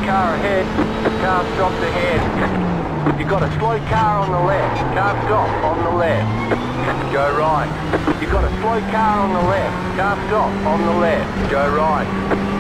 car ahead, car stopped ahead. You've got a slow car on the left, car stop on the left. Go right. You've got a slow car on the left, car stop on the left. Go right.